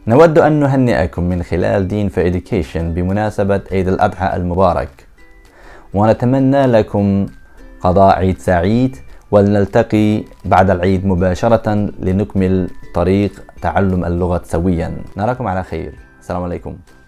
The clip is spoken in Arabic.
نود أن نهنئكم من خلال دين for Education بمناسبة عيد الأضحى المبارك، ونتمنى لكم قضاء عيد سعيد، ولنلتقي بعد العيد مباشرة لنكمل طريق تعلم اللغة سويا. نراكم على خير. السلام عليكم.